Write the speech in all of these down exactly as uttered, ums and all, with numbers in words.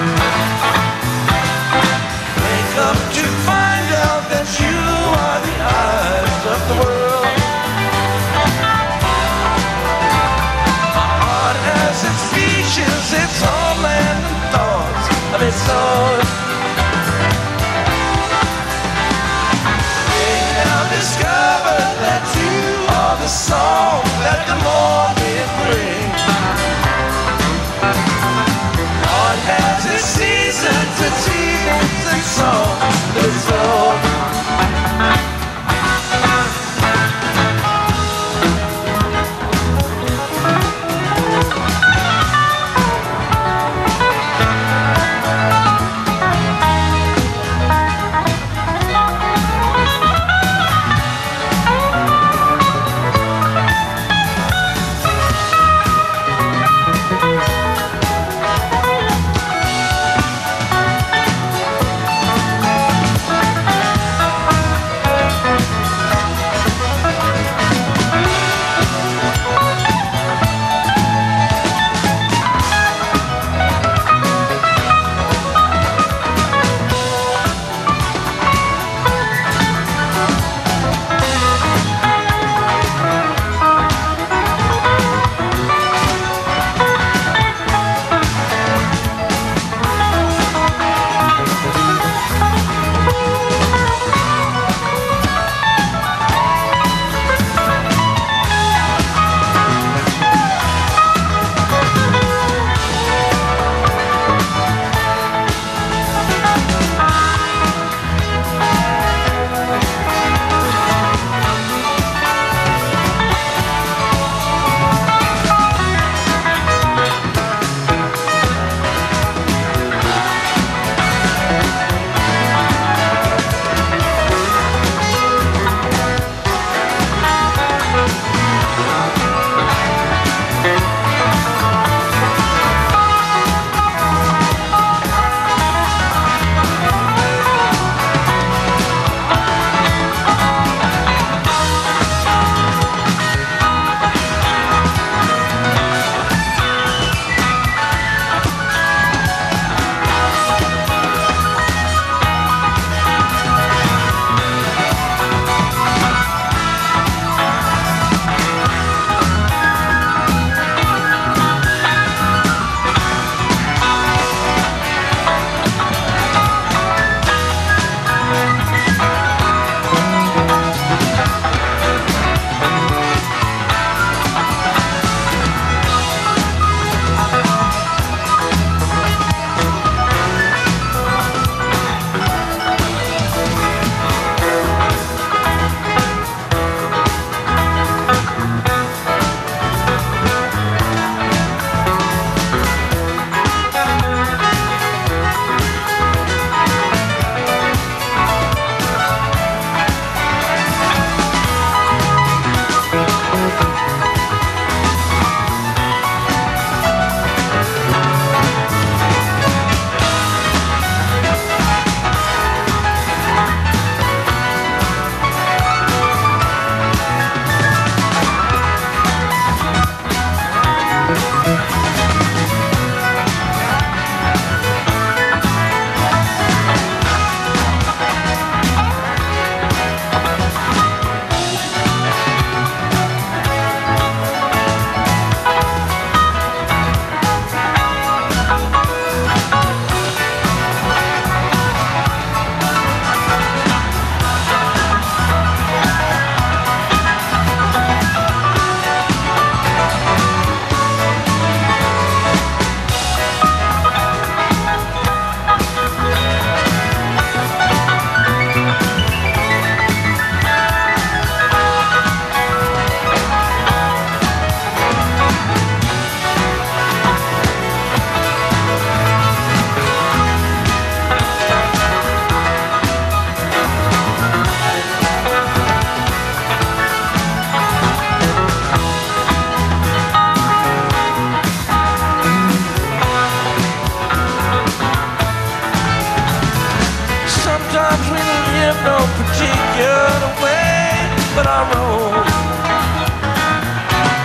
Wake up to find out that you are the eyes of the world. My heart has its features, its homeland and thoughts of its own. They now discover that you are the song that the morning brings. God has its seasons, its seasons and songs of its own.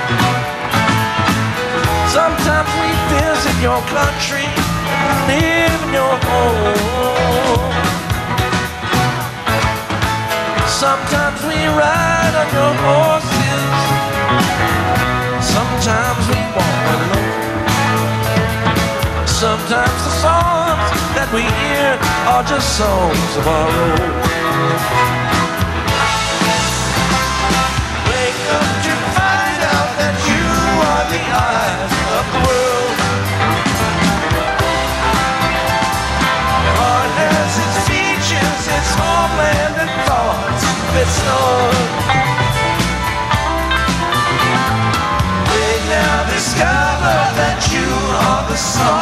your country, live home. Sometimes we ride on your horses, sometimes we walk alone. Sometimes the songs that we hear are just songs of our own. Wake up to find out that you are the eyes of the world. Your heart has its features, its homeland and thoughts of its own. They now discover that you are the song